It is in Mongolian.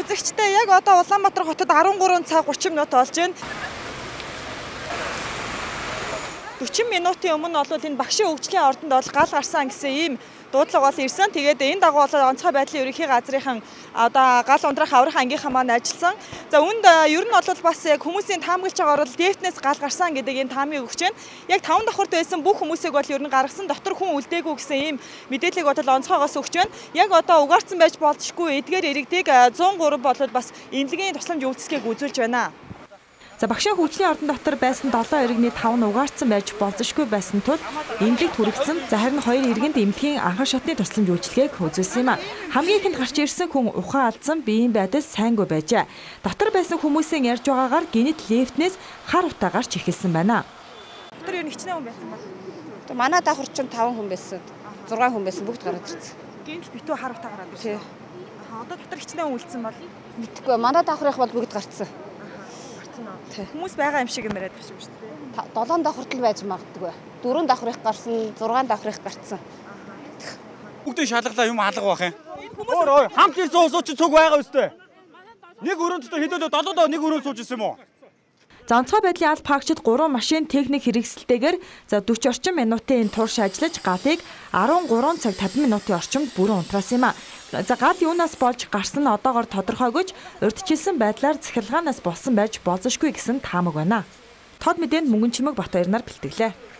Үзэгчтэй яг одоо Улаанбаатар хотод 13 цаг 30 минут болж байна. 40 минутын өмнө бол энэ багшийн хөгжлийн ордонд бол гал гарсан гэсэн ийм дуудлага бол ирсэн. Тэгээд энэ дагуу бол онцгой байдлын ерөнхий газрынхан одоо гал ундрах аврах ангийнхаа маань ажилласан. За үүнд ер нь бол бас яг хүмүүсийн таамаглаж байгаа орол дефтнес гал гарсан гэдэг энэ таамыг өгч байна. Яг 5 давхарт байсан бүх хүмүүсийг бол ер нь гаргасан дотор хүн үлдээгүй гэсэн ийм мэдээллийг бол онцгойгоос өгч байна. Яг одоо угаарсан байж болзошгүй эдгээр иргэдийг 103 болоод бас эмнэлгийн тусламж үйлчилгээг үзүүлж байна. За багшийн хөгжлийн ордон дотор байсан 7 иргэний 5 нь угаарсан байж болзошгүй байсан тул эмнэлэгт хүргэсэн. За харин 2 иргэнд эмнэлгийн анхан шатны тусламж үйлчилгээг үзүүлсэн юм а. Хамгийн ихэнд гарч ирсэн хүн ухаан алдсан биеийн байдал сайнгүй байжээ. Дотор байсан хүмүүсийн ярьж байгаагаар гинэт лифтнээс хар утаа гарч эхэлсэн байна. Дотор юу хичнээн хүн байсан ба? Манай давхар ч 5 хүн байсан. 6 хүн байсан бүгд гараад ирсэн. Гинэт битүү хар утаа гараад ирсэн. Одоо дотор хичнээн хүн үлдсэн бол мэдгүй. Манай давхрынх бол бүгд гарцсан. Хүмүүс байгаа юм шиг юм яриад байна шүү дээ. 7 давхарт л байж магадгүй. 4 давхрынх гарсан, 6 давхрынх гарцсан. Бүгдээ шалгалаа юм алга бах юм. Өө хамт ир зуусуу чи цуг байгаа өстэй. Нэг өрөөнд хэдүүлээ 70-д нэг өрөөнд сууж исэн юм уу? За онцгой байдлын аль паагчид 3 машин техник хэрэгсэлтэйгээр 40 орчим минутын турш ажиллаж галыг 13 цаг 50 минутын орчимд бүрэн унтраасан юм а. За гал юунаас болж гарсан нь одоогоор тодорхойгүйж урьдчилсан байдлаар захиргаанаас болсон байж болзошгүй гэсэн таамаг байна. Тод мэдээнд Мөнгөн Чимэг Бат баярнаар бэлтгэлээ.